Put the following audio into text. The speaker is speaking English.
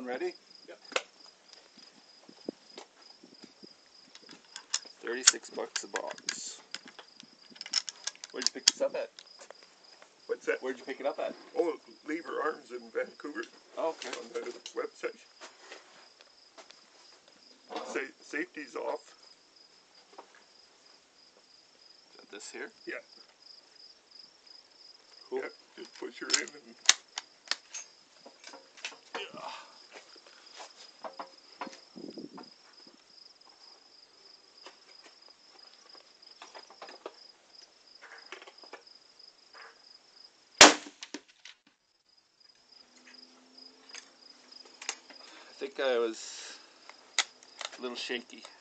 Everyone ready? Yep. 36 bucks a box. Where'd you pick this up at? What's that? Where'd you pick it up at? Oh, Lever Arms in Vancouver. Oh, okay. On the website. Safety's off. Is that this here? Yeah. Cool. Yeah, just push her in and... I think I was a little shaky.